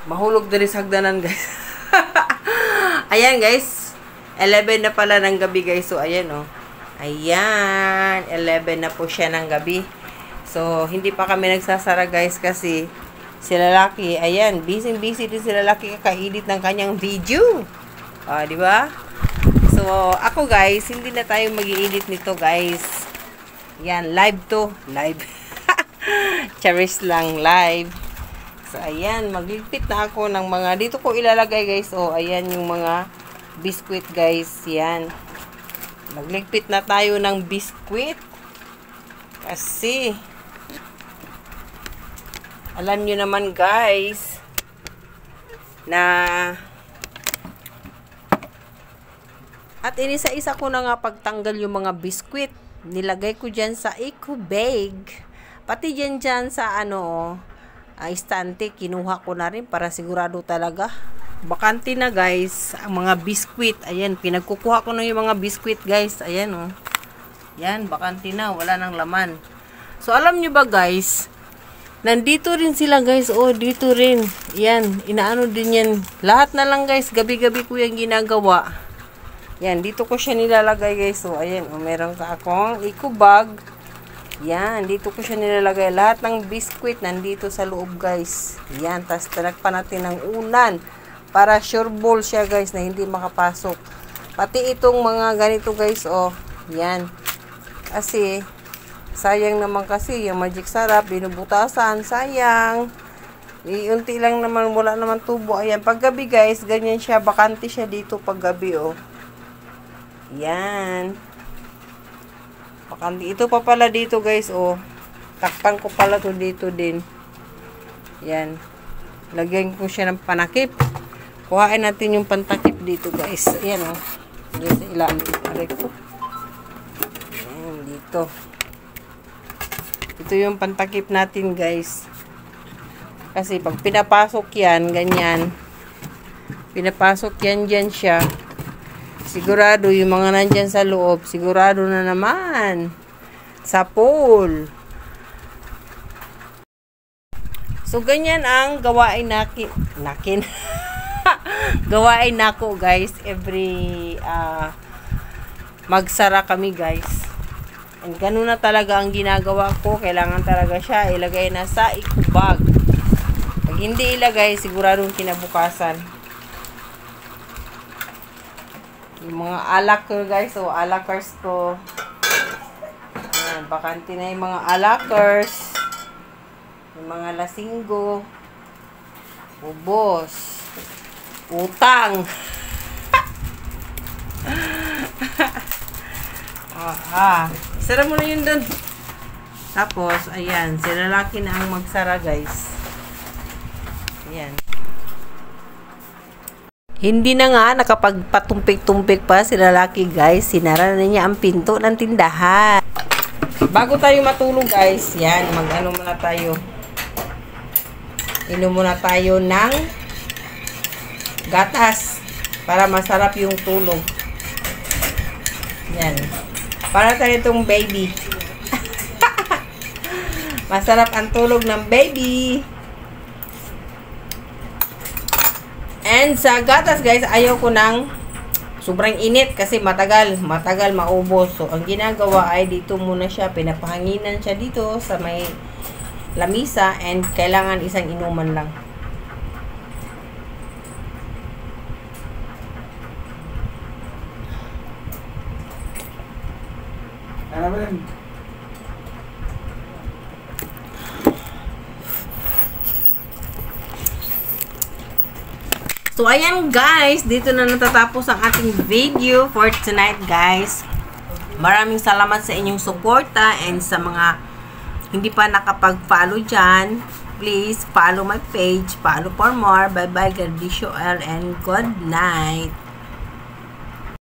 mahulog din sa hagdanan, guys. Ayan, guys. 11 na pala ng gabi, guys. So, ayan, oh. Ayan. 11 na po siya ng gabi. So, hindi pa kami nagsasara, guys, kasi si lalaki, ayan, busy din si lalaki kaka-edit ng kanyang video. Di ba? So, ako, guys, hindi na tayo mag-i-edit nito, guys. Yan, live to. Live. Charis lang, live. So, ayan, magligpit na ako ng mga, dito ko ilalagay, guys. Oh, ayan yung mga biskuit, guys. Yan. Magligpit na tayo ng biskuit. Kasi, alam nyo naman, guys, na, at inisa-isa ko na nga pagtanggal yung mga biskuit. Nilagay ko dyan sa eco bag. Pati dyan sa, istante, kinuha ko na rin para sigurado talaga. Bakante na, guys, ang mga biskuit. Ayan, pinagkukuha ko na yung mga biskuit, guys. Ayan, oh. Yan, bakante na. Wala nang laman. So, alam nyo ba, guys, nandito rin sila, guys. Oh, dito rin. Yan, inaano din yan. Lahat na lang, guys. Gabi-gabi ko yung ginagawa. Yan, dito ko siya nilalagay, guys. So, ayan, oh, meron ka akong eco bag. Yan, dito ko siya nilalagay. Lahat ng biskuit nandito sa loob, guys. Yan, tapos tinagpan natin ng unan para sure ball siya, guys, na hindi makapasok. Pati itong mga ganito, guys, oh. Yan. Kasi, sayang naman kasi, yung magic sarap, binubutasan, sayang. Unti lang naman, wala naman tubo. Ayan, paggabi, guys, ganyan siya. Bakante siya dito paggabi, oh. Yan. Ito pa pala dito, guys, oh. Takpan ko pala to dito din. Yan. Lagyan ko siya ng panakip. Kuhain natin yung pantakip dito, guys. Ayan, oh. Dito sa ilalim. Aray ko. Ayan, dito. Ito yung pantakip natin, guys. Kasi pag pinapasok yan, ganyan. Pinapasok yan, dyan siya. Sigurado, yung mga nandyan sa loob, sigurado na naman. Sa pool. So, ganyan ang gawain nakin. Gawain nako, guys. Every, magsara kami, guys. And ganun na talaga ang ginagawa ko. Kailangan talaga siya ilagay na sa eco bag. Pag hindi ilagay, siguradong kinabukasan. Yung mga alakers, guys. So, alakers ko. Ayan, bakante na yung mga alakers. Yung mga lasinggo. Ubos. Utang. Sara mo na yun dun. Tapos, ayan. Si lalaki na ang magsara, guys. Ayan. Hindi na nga nakapagpatumpik-tumpik pa si lalaki, guys. Sinara na niya ang pinto ng tindahan. Bago tayo matulog, guys, yan, mag-ano muna tayo. Inom muna tayo ng gatas para masarap yung tulog. Yan. Para tayo itong baby. Masarap ang tulog ng baby. And sa gatas, guys, ayaw ko ng sobrang init kasi matagal maubos. So, ang ginagawa ay dito muna siya, pinapahanginan siya dito sa may lamisa and kailangan isang inuman lang. So, ayan, guys. Dito na natatapos ang ating video for tonight, guys. Maraming salamat sa inyong suporta and sa mga hindi pa nakapag-follow dyan. Please, follow my page. Follow for more. Bye-bye. God bless you all and good night.